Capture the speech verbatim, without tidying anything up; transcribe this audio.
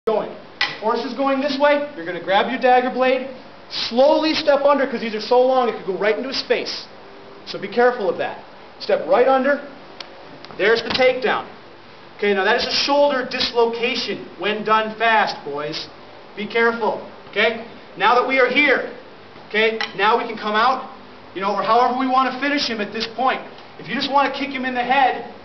Going. The force is going this way, you're going to grab your dagger blade, slowly step under because these are so long it could go right into his face. So be careful of that. Step right under. There's the takedown. Okay, now that is a shoulder dislocation when done fast, boys. Be careful. Okay? Now that we are here, okay, now we can come out, you know, or however we want to finish him at this point. If you just want to kick him in the head,